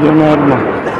Yanarma.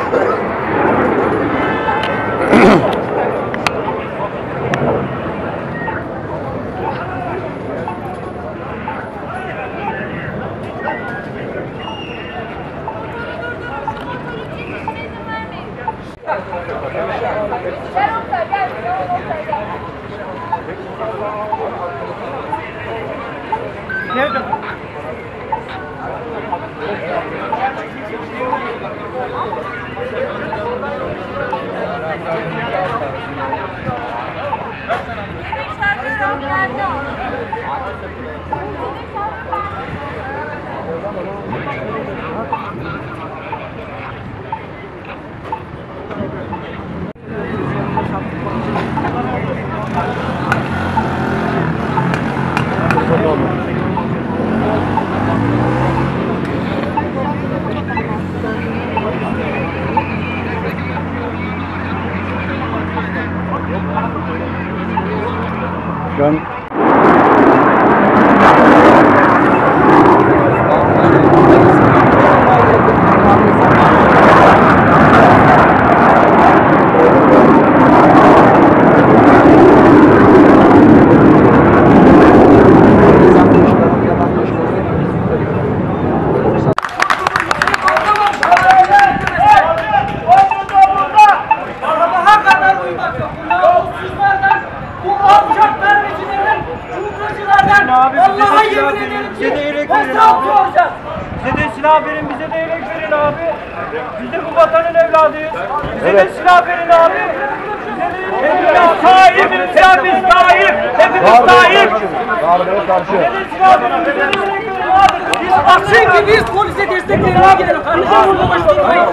Ben Allah'a yemin ederim ki bize de yelek verin abi. Bize de silah verin, bize de yelek verin abi. Biz de bu vatanın evladıyız. Bize de silah verin abi. Hepimiz sahip, hepimiz sahip, hepimiz sahip. Bize de silah verin, bize de yelek verin abi. Çünkü biz polise desteklerine gidelim. Kardeşim burada başlamayız.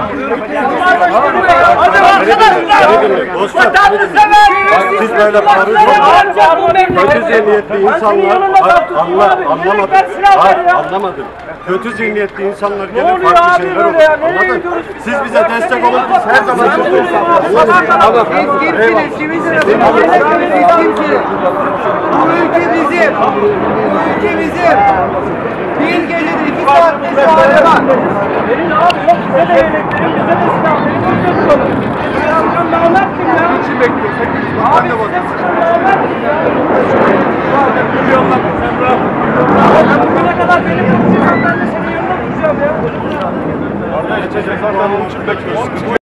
Hadi arkadaşlar. Vatanını sever. Siz böyle kötü zihniyetli insanlar anlamadım. Kötü zihniyetli insanlar gelip farklı şeyler olur. Anladın? Siz bize destek olun, biz her zaman siz kimsiniz? Bu ülke bizim. Bu ülke bizim. Bir gecede 2 saat müsaade var. Verin abi, yok bize de yelek verin, bize de silah verin, biz de tutalım. Sen namert kim ya? Niçin bekliyorsun? Abi size sıkın namert kim ya? Sen bırak. Ya bugüne kadar benim konuşuyorsan ben de senin yanında duracağım ya. Geçecek zaman için bekliyoruz.